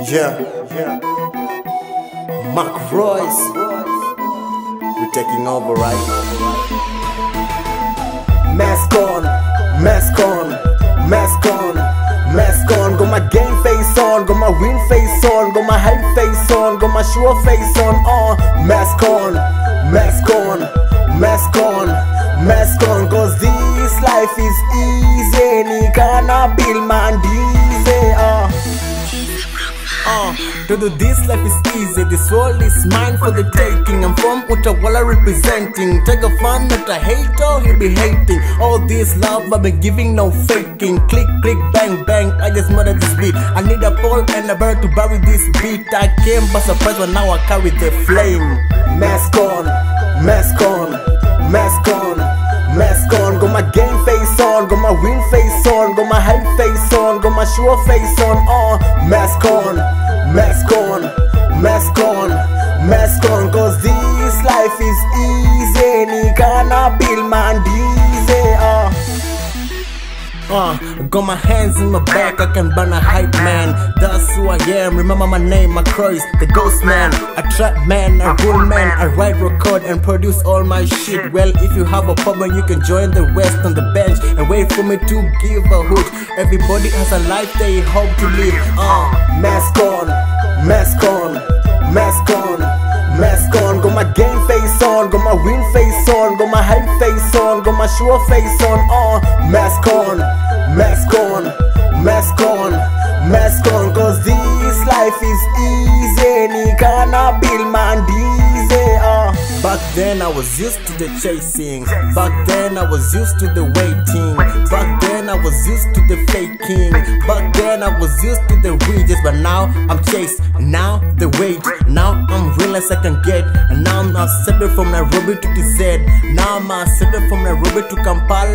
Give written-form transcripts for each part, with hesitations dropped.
Yeah, Mark Royce, we're taking over, right? Mask on, mask on, mask on, mask on. Got my game face on, got my win face on, got my hype face on, got my sure face on. Mask on, mask on, mask on, mask on. Cause this life is easy, ni kana bill man easy. To do this life is easy, this world is mine for the taking. I'm from Utawala representing. Take a fan, not a hater, he be hating. All this love I've been giving, no faking. Click, click, bang, bang, I just murdered this beat. I need a pole and a bird to bury this beat. I came by surprise but now I carry the flame. Mask on, mask on, mask on, mask on. Got my game face on, got my win face on, got my hype face on, got my sure face on. Mask on, mask on, mask on, mask on. Cause this life is easy, ni kana bill man easy. Got my hands in my back, I can burn a hype man. That's who I am, remember my name, my Croix, the ghost man. A trap man, a rule man, I write, record and produce all my shit. Well, if you have a problem you can join the rest on the bench and wait for me to give a hoot. Everybody has a life they hope to live. Mask on, mask on, mask on, mask on. Got my game face on, got my win face on, got my hype face on, got my sure face on. Mask on, mask on, mask on, mask on. Cause this life is easy, ni kana bill man easy. Back then I was used to the chasing, back then I was used to the waiting, back then I was used to the faking, back then I was used to the wages. But now I'm chased, now the wait, now I'm real as I can get. And now I'm accepted from Nairobi to TZ, now I'm accepted from Nairobi to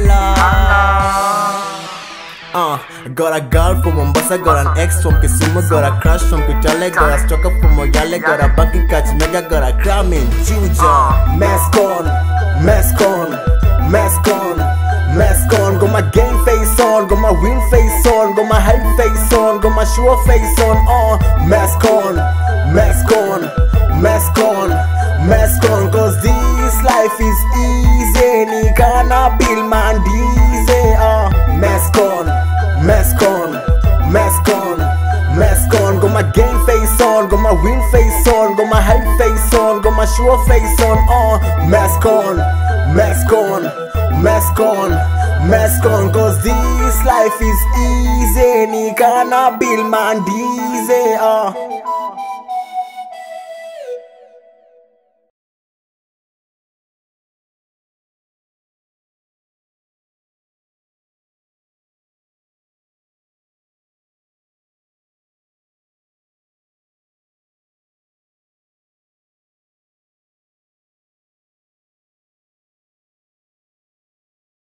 Kampala. Got a girl from Mombasa, got an ex from Kisumu, got a crush from Kitale, got a stalker from Moyale, got a bank in Kachimenga, got a crime in Juja. Mask on, mask on, mask on, mask on. Got my game face on, got my win face on, got my hype face on, got my sure face on. Mask on, mask on, mask on, mask on. Cause this life is easy, ni kana bill man easy. Mask on, mask on, mask on, mask on. Got my game face on, got my win face on, got my hype face on, got my sure face on. Mask on, mask on, mask on, mask on. Cause this life is easy, ni kana bill man easy.